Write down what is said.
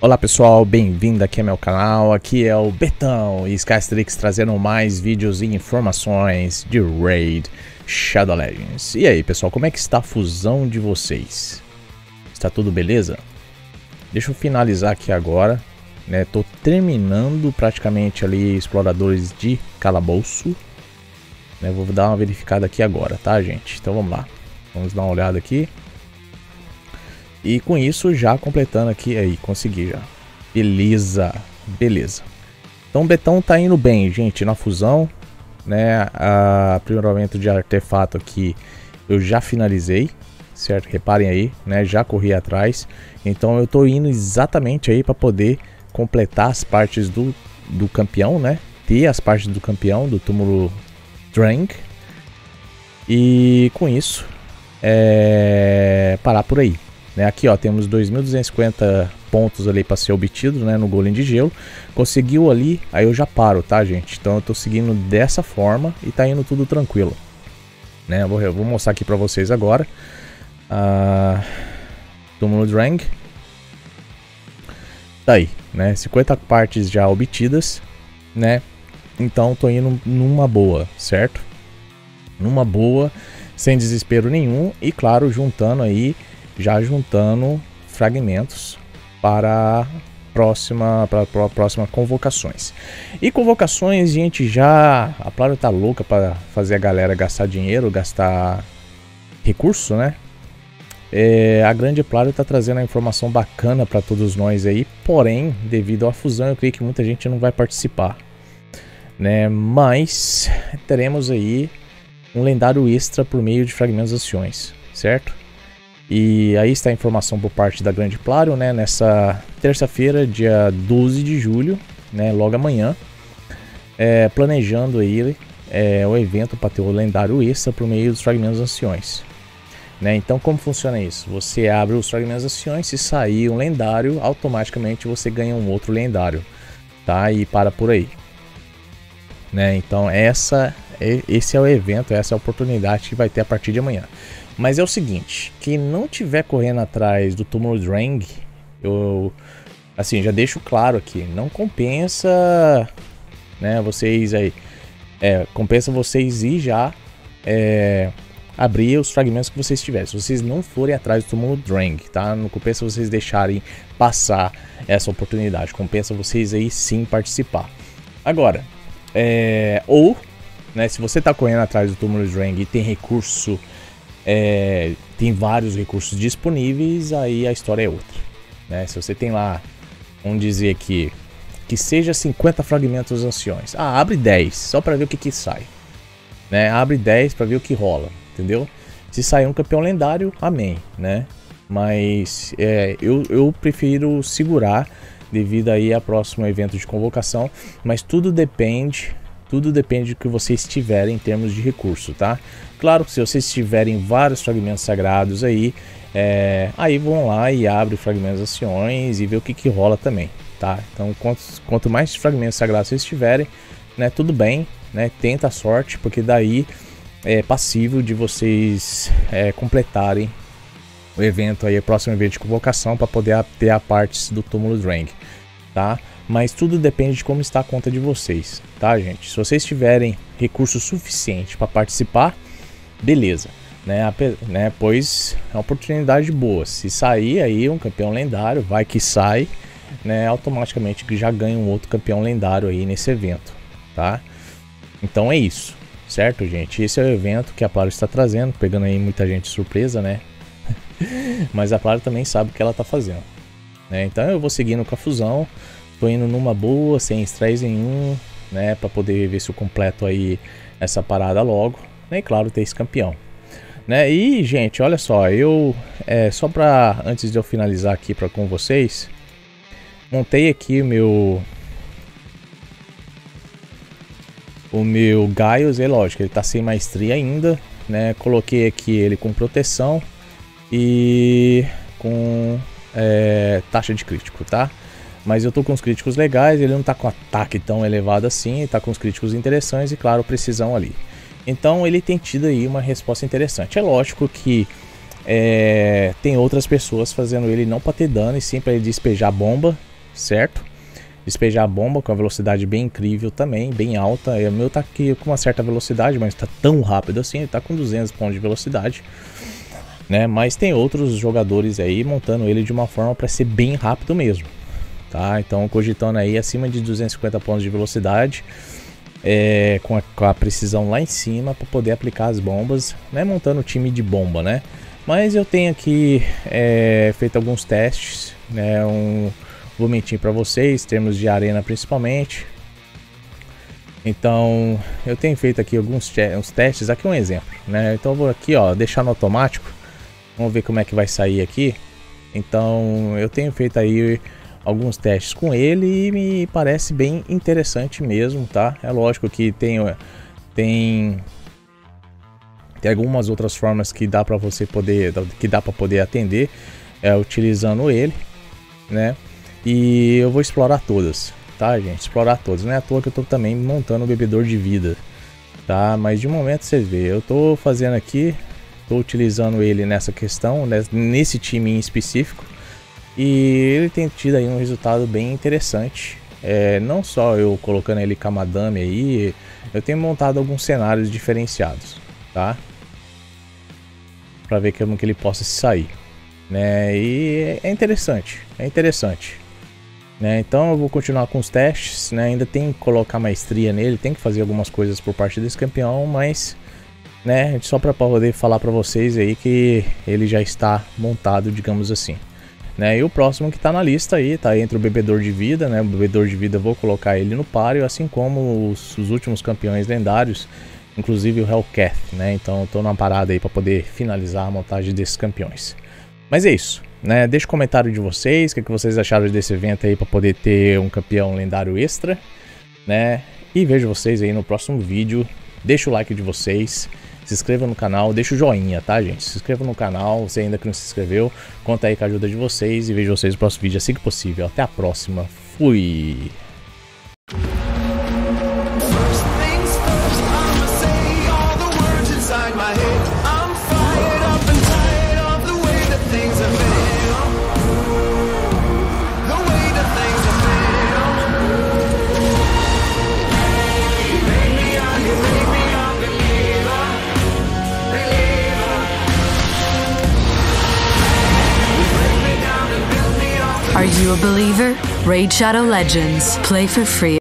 Olá pessoal, bem-vindo aqui ao meu canal, aqui é o Betão e Skystrix trazendo mais vídeos e informações de Raid Shadow Legends. E aí pessoal, como é que está a fusão de vocês? Está tudo beleza? Deixa eu finalizar aqui agora, né? Tô terminando praticamente ali exploradores de calabouço, né? Vou dar uma verificada aqui agora, tá gente? Então vamos lá, vamos dar uma olhada aqui. E com isso já completando aqui, aí, consegui já. Beleza, beleza. Então o Betão tá indo bem, gente, na fusão, né? Aprimoramento de artefato aqui eu já finalizei, certo? Reparem aí, né? Já corri atrás. Então eu tô indo exatamente aí para poder completar as partes do campeão, né? Ter as partes do campeão, do túmulo Drang. E com isso, parar por aí. Aqui ó, temos 2.250 pontos ali para ser obtido, né, no golem de gelo. Conseguiu ali, aí eu já paro, tá gente? Então eu tô seguindo dessa forma e tá indo tudo tranquilo, né? Eu vou mostrar aqui para vocês agora. Túmulo Drang. Tá aí, né? 50 partes já obtidas, né? Então tô indo numa boa, certo? Numa boa, sem desespero nenhum e claro, juntando aí, já juntando fragmentos para próxima convocações. E convocações, gente, já a Plaro tá louca para fazer a galera gastar dinheiro, gastar recurso, né? A grande Plaro tá trazendo a informação bacana para todos nós aí, porém, devido à fusão, eu creio que muita gente não vai participar, né? Mas teremos aí um lendário extra por meio de fragmentos anciões, certo? E aí está a informação por parte da Grande Plaro, né? Nessa terça-feira, dia 12 de julho, né? Logo amanhã, planejando aí o evento para ter o lendário extra por meio dos fragmentos anciões, né? Então como funciona isso? Você abre os fragmentos anciões, se sair um lendário, automaticamente você ganha um outro lendário, tá? E para por aí, né? Então esse é o evento, essa é a oportunidade que vai ter a partir de amanhã. Mas é o seguinte, quem não tiver correndo atrás do túmulo Drang, eu assim já deixo claro aqui, não compensa, né, vocês aí, compensa vocês ir já abrir os fragmentos que vocês tiverem. Se vocês não forem atrás do túmulo Drang, tá? Não compensa vocês deixarem passar essa oportunidade, compensa vocês aí sim participar. Agora, ou, né, se você tá correndo atrás do túmulo Drang e tem recurso, tem vários recursos disponíveis, aí a história é outra, né? Se você tem lá, vamos dizer aqui, que seja 50 fragmentos anciões, abre 10 só para ver o que sai, né? Abre 10 para ver o que rola, entendeu? Se sair um campeão lendário, amém, né? Mas eu prefiro segurar devido aí ao próximo evento de convocação, mas tudo depende do que vocês tiverem em termos de recurso, tá? Claro que se vocês tiverem vários fragmentos sagrados aí, aí vão lá e abre fragmentos anciões e vê o que rola também, tá? Então quanto mais fragmentos sagrados vocês tiverem, né, tudo bem, né? Tenta a sorte, porque daí é passível de vocês completarem o evento aí, o próximo evento de convocação, para poder ter a parte do túmulo Drang, tá? Mas tudo depende de como está a conta de vocês, tá gente? Se vocês tiverem recurso suficiente para participar, beleza, né? Pois é uma oportunidade boa. Se sair aí um campeão lendário, vai que sai, né? Automaticamente já ganha um outro campeão lendário aí nesse evento, tá? Então é isso, certo gente? Esse é o evento que a Plaro está trazendo, pegando aí muita gente de surpresa, né? Mas a Plaro também sabe o que ela está fazendo, né? Então eu vou seguindo com a fusão. Tô indo numa boa, sem estresse nenhum, né? Pra poder ver se eu completo aí essa parada logo, né? E claro, ter esse campeão, né? E, gente, olha só, eu... só pra... Antes de eu finalizar aqui com vocês, montei aqui o meu Gaius, lógico, ele tá sem maestria ainda, né? Coloquei aqui ele com proteção e com taxa de crítico, tá? Mas eu tô com os críticos legais, ele não tá com ataque tão elevado assim, tá com os críticos interessantes e claro, precisão ali. Então ele tem tido aí uma resposta interessante. É lógico que tem outras pessoas fazendo ele não para ter dano e sim para ele despejar bomba, certo? Despejar a bomba com a velocidade bem incrível também, bem alta. O meu tá aqui com uma certa velocidade, mas tá tão rápido assim, ele tá com 200 pontos de velocidade, né? Mas tem outros jogadores aí montando ele de uma forma para ser bem rápido mesmo, tá? Então cogitando aí acima de 250 pontos de velocidade, com a precisão lá em cima para poder aplicar as bombas, né? Montando o time de bomba, né? Mas eu tenho aqui feito alguns testes, né? Vou mentir para vocês, em termos de arena principalmente. Então eu tenho feito aqui uns testes, aqui um exemplo, né? Então eu vou aqui, ó, deixar no automático. Vamos ver como é que vai sair aqui. Então eu tenho feito aí alguns testes com ele e me parece bem interessante mesmo, tá? É lógico que tem algumas outras formas que dá para você poder atender utilizando ele, né? E eu vou explorar todas, tá, gente? Explorar todas. Não é à toa que eu tô também montando o bebedor de vida, tá? Mas de momento você vê, eu tô fazendo aqui, tô utilizando ele nessa questão, nesse time em específico, e ele tem tido aí um resultado bem interessante. Não só eu colocando ele com a madame aí, eu tenho montado alguns cenários diferenciados, tá? Para ver como que ele possa sair, né? E é interessante, né? Então eu vou continuar com os testes, né? Ainda tem que colocar maestria nele, tem que fazer algumas coisas por parte desse campeão, mas, né, só para poder falar para vocês aí que ele já está montado, digamos assim, né? E o próximo que tá na lista aí, tá entre o bebedor de vida, né? O bebedor de vida eu vou colocar ele no páreo, assim como os últimos campeões lendários, inclusive o Hellcat, né? Então eu tô numa parada aí para poder finalizar a montagem desses campeões. Mas é isso, né? Deixa o comentário de vocês, o que vocês acharam desse evento aí para poder ter um campeão lendário extra, né? E vejo vocês aí no próximo vídeo. Deixa o like de vocês, se inscreva no canal, deixa o joinha, tá, gente? Se inscreva no canal, você ainda que não se inscreveu, conta aí com a ajuda de vocês e vejo vocês no próximo vídeo assim que possível. Até a próxima, fui! Are you a believer? Raid Shadow Legends. Play for free.